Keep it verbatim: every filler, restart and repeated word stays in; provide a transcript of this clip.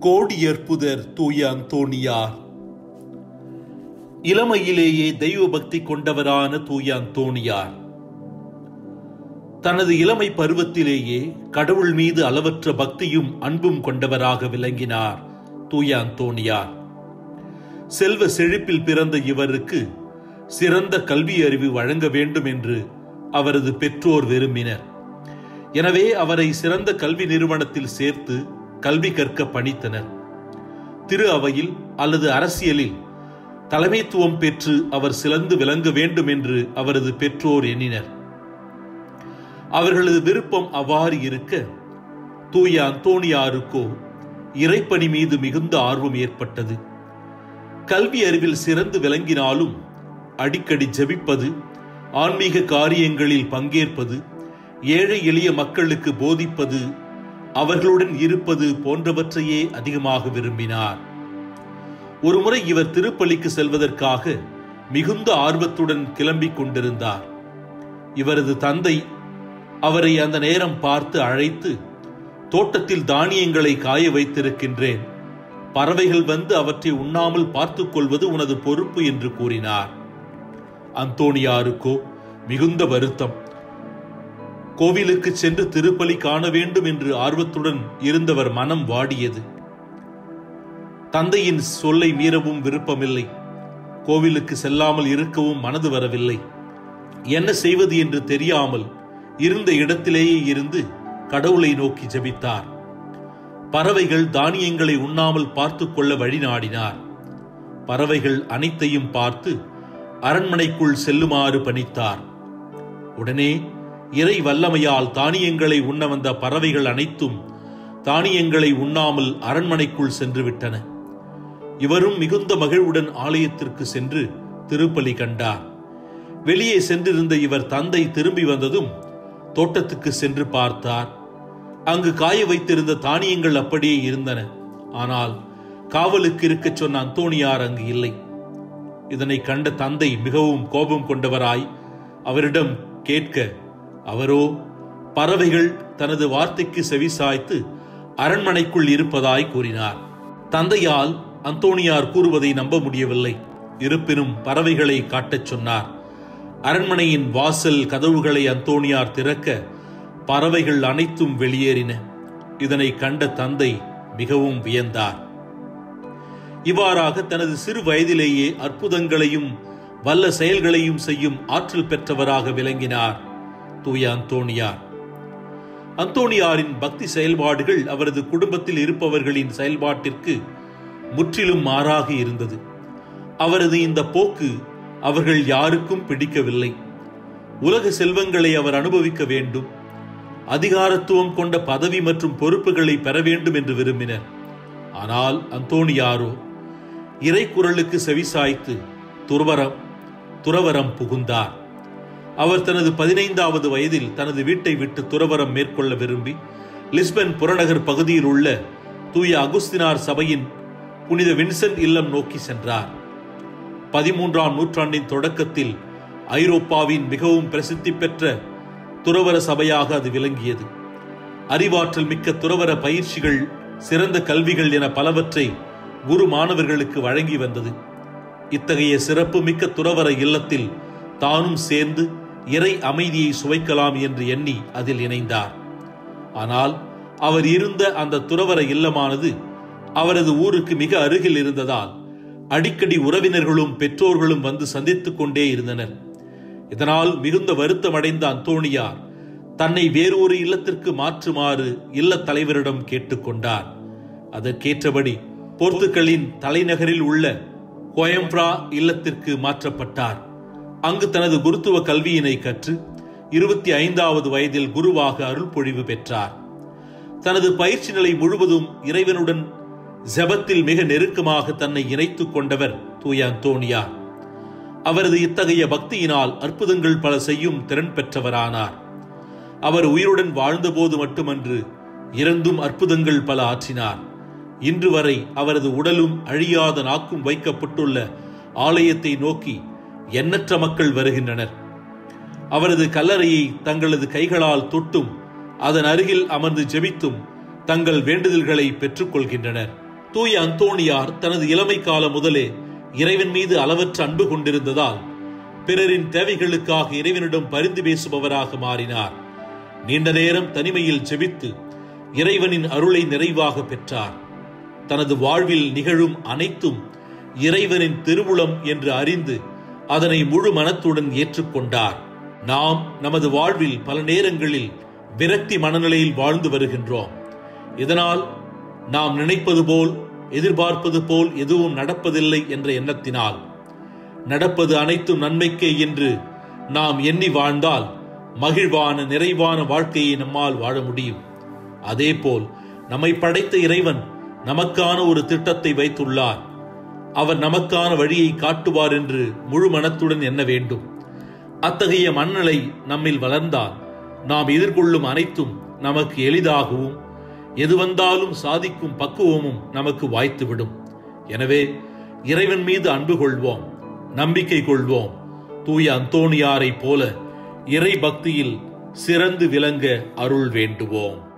கோடியற்புதர் தூய அந்தோணியார். இளமையிலேயே தெய்வ பக்தி கொண்டவரான தூய அந்தோணியார் தனது இளமை பருவத்திலேயே கடவுள் மீது அளவற்ற பக்தியும் அன்பும் கொண்டவராக விளங்கினார். தூய அந்தோணியார் செல்வ செழிப்பில் பிறந்த இவருக்கு சிறந்த கல்வி அறிவு வழங்க வேண்டும் என்று அவரது பெற்றோர் விரும்பினர். எனவே அவரை சிறந்த கல்வி நிறுவனத்தில் சேர்த்து கல்வி கற்க பணித்தனர். திரு அவையில் அல்லது அரசியலில் தலைமைத்துவம் பெற்று அவர் சிறந்து விளங்க வேண்டும் என்று அவரது பெற்றோர் எண்ணினர். அவர்களது விருப்பம் அவ்வாறு இருக்க, தூய அந்தோணியாருக்கோ இறைப்பணி மீது மிகுந்த ஆர்வம் ஏற்பட்டது. கல்வி அறிவில் சிறந்து விளங்கினாலும் அடிக்கடி ஜெபிப்பது, ஆன்மீக காரியங்களில் பங்கேற்பது, ஏழை எளிய மக்களுக்கு போதிப்பது, அவர்களுடன் இருப்பது போன்றவற்றையே அதிகமாக விரும்பினார். ஒருமுறை இவர் திருப்பலிக்கு செல்வதற்காக மிகுந்த ஆர்வத்துடன் கிளம்பிக் கொண்டிருந்தார். இவரது தந்தை அவரை அந்த நேரம் பார்த்து அழைத்து, தோட்டத்தில் தானியங்களை காய வைத்திருக்கின்றேன், பறவைகள் வந்து அவற்றை உண்ணாமல் பார்த்துக் கொள்வது உனது பொறுப்பு என்று கூறினார். அந்தோணியாருக்கோ மிகுந்த வருத்தம். கோவிலுக்கு சென்று திருப்பலி காண வேண்டும் என்று ஆர்வத்துடன் இருந்தவர் மனம் வாடியது. தந்தையின் சொல்லை மீறவும் விருப்பமில்லை. கோவிலுக்கு செல்லாமல் இருக்கவும் மனது வரவில்லை. என்ன செய்வது என்று தெரியாமல் இருந்த இடத்திலேயே இருந்து கடவுளை நோக்கி ஜெபித்தார். பறவைகள் தானியங்களை உண்ணாமல் பார்த்து கொள்ள வழி நாடினார். பறவைகள் அனைத்தையும் பார்த்து அரண்மனைக்குள் செல்லுமாறு பணித்தார். உடனே இறை வல்லமையால் தானியங்களை உண்ண வந்த பறவைகள் அனைத்தும் தானியங்களை உண்ணாமல் அரண்மனைக்குள் சென்று விட்டன. இவரும் மிகுந்த மகிழ்வுடன் ஆலயத்திற்கு சென்று திருப்பலி கண்டார். வெளியே சென்றிருந்த இவர் தந்தை திரும்பி வந்ததும் தோட்டத்துக்கு சென்று பார்த்தார். அங்கு காய வைத்திருந்த தானியங்கள் அப்படியே இருந்தன. ஆனால் காவலுக்கு இருக்க சொன்ன அந்தோணியார் அங்கு இல்லை. இதனை கண்ட தந்தை மிகவும் கோபம் கொண்டவராய் அவரிடம் கேட்க, அவரோ பறவைகள் தனது வார்த்தைக்கு செவிசாய்த்து அரண்மனைக்குள் இருப்பதாய் கூறினார். தந்தையால் அந்தோணியார் கூறுவதை நம்ப முடியவில்லை. இருப்பினும் பறவைகளை காட்டச் சொன்னார். அரண்மனையின் வாசல் கதவுகளை அந்தோணியார் திறக்க பறவைகள் அனைத்தும் வெளியேறின. இதனை கண்ட தந்தை மிகவும் வியந்தார். இவ்வாறாக தனது சிறு வயதிலேயே அற்புதங்களையும் வல்ல செயல்களையும் செய்யும் ஆற்றல் பெற்றவராக விளங்கினார் தூய அந்தோணியார். அந்தோணியாரின் பக்தி செயல்பாடுகள் அவரது குடும்பத்தில் இருப்பவர்களின் செயல்பாட்டிற்கு முற்றிலும் மாறாக இருந்தது. அவரது இந்த போக்கு அவர்கள் யாருக்கும் பிடிக்கவில்லை. உலக செல்வங்களை அவர் அனுபவிக்க வேண்டும், அதிகாரத்துவம் கொண்ட பதவி மற்றும் பொறுப்புகளை பெற வேண்டும் என்று விரும்பினர். ஆனால் அந்தோணியாரோ இறை குரலுக்கு செவிசாய்த்து துறவரம் துறவரம் புகுந்தார். அவர் தனது பதினைந்தாவது வயதில் தனது வீட்டை விட்டு துறவரம் மேற்கொள்ள விரும்பி லிஸ்பன் புறநகர் பகுதியில் உள்ள தூய அகுஸ்தினார் சபையின் புனித வின்சென்ட் இல்லம் நோக்கி சென்றார். பதிமூன்றாம் நூற்றாண்டின் தொடக்கத்தில் ஐரோப்பாவின் மிகவும் பிரசித்தி பெற்ற துறவர சபையாக அது விளங்கியது. அறிவாற்றல் மிக்க துறவர பயிற்சிகள், சிறந்த கல்விகள் என பலவற்றை குரு மாணவர்களுக்கு வழங்கி வந்தது. இத்தகைய சிறப்பு மிக்க துறவர இல்லத்தில் தானும் சேர்ந்து இறை அமைதியை சுவைக்கலாம் என்று எண்ணி அதில் இணைந்தார். ஆனால் அவர் இருந்த அந்த துறவர இல்லமானது அவரது ஊருக்கு மிக அருகில் இருந்ததால் அடிக்கடி உறவினர்களும் பெற்றோர்களும் வந்து சந்தித்துக் கொண்டே இருந்தனர். இதனால் மிகுந்த வருத்தம் அடைந்த அந்தோணியார் தன்னை வேறொரு இல்லத்திற்கு மாற்றுமாறு இல்ல தலைவரிடம் கேட்டுக்கொண்டார். அதற்கேற்றபடி போர்த்துகலின் தலைநகரில் உள்ள கோயம்ப்ரா இல்லத்திற்கு மாற்றப்பட்டார். அங்கு தனது குருத்துவ கல்வியினை கற்று இருபத்தி ஐந்தாவது வயதில் குருவாக அருள் பொழிவு பெற்றார். தனது பயிற்சி நிலை முழுவதும் இறைவனுடன் ஜெபத்தில் மிக நெருக்கமாக தன்னை இணைத்துக் கொண்டவர் தூய அந்தோணியார். அவரது இத்தகைய பக்தியினால் அற்புதங்கள் பல செய்யும் திறன் பெற்றவரானார். அவர் உயிருடன் வாழ்ந்தபோது மட்டுமன்று, இறந்தும் அற்புதங்கள் பல ஆற்றினார். இன்று வரை அவரது உடலும் அழியாத நாக்கும் வைக்கப்பட்டுள்ள ஆலயத்தை நோக்கி எண்ணற்ற மக்கள் வருகின்றனர். அவரது கல்லறையை தங்களது கைகளால் தொட்டும் அதன் அருகில் அமர்ந்து ஜெபித்தும் தங்கள் வேண்டுதல்களை பெற்றுக் கொள்கின்றனர். தூய அந்தோணியார் தனது இளமை காலம் முதலே இறைவன் மீது அளவற்ற அன்பு கொண்டிருந்ததால் பிறரின் தேவைகளுக்காக இறைவனிடம் பரிந்து பேசுபவராக மாறினார். நீண்ட நேரம் தனிமையில் ஜெபித்து இறைவனின் அருளை நிறைவாக பெற்றார். தனது வாழ்வில் நிகழும் அனைத்தும் இறைவனின் திருவுளம் என்று அறிந்து அதனை முழு மனத்துடன் ஏற்றுக்கொண்டார். நாம் நமது வாழ்வில் பல நேரங்களில் விரக்தி மனநிலையில் வாழ்ந்து வருகின்றோம். இதனால் நாம் நினைப்பது போல் எதிர்பார்ப்பது போல் எதுவும் நடப்பதில்லை என்ற எண்ணத்தினால் நடப்பது அனைத்தும் நன்மைக்கே என்று நாம் எண்ணி வாழ்ந்தால் மகிழ்வான நிறைவான வாழ்க்கையை நம்மால் வாழ முடியும். அதேபோல் நம்மை படைத்த இறைவன் நமக்கான ஒரு திட்டத்தை வைத்துள்ளார். அவர் நமக்கான வழியை காட்டுவார் என்று முழு மனத்துடன் எண்ண வேண்டும். அத்தகைய மனநிலை நம்மில் வளர்ந்தால் நாம் எதிர்கொள்ளும் அனைத்தும் நமக்கு எளிதாகவும் எது வந்தாலும் சாதிக்கும் பக்குவமும் நமக்கு வாய்த்துவிடும். எனவே இறைவன் மீது அன்பு கொள்வோம், நம்பிக்கை கொள்வோம். தூய அந்தோணியாரை போல இறை பக்தியில் சிறந்து விளங்க அருள் வேண்டுவோம்.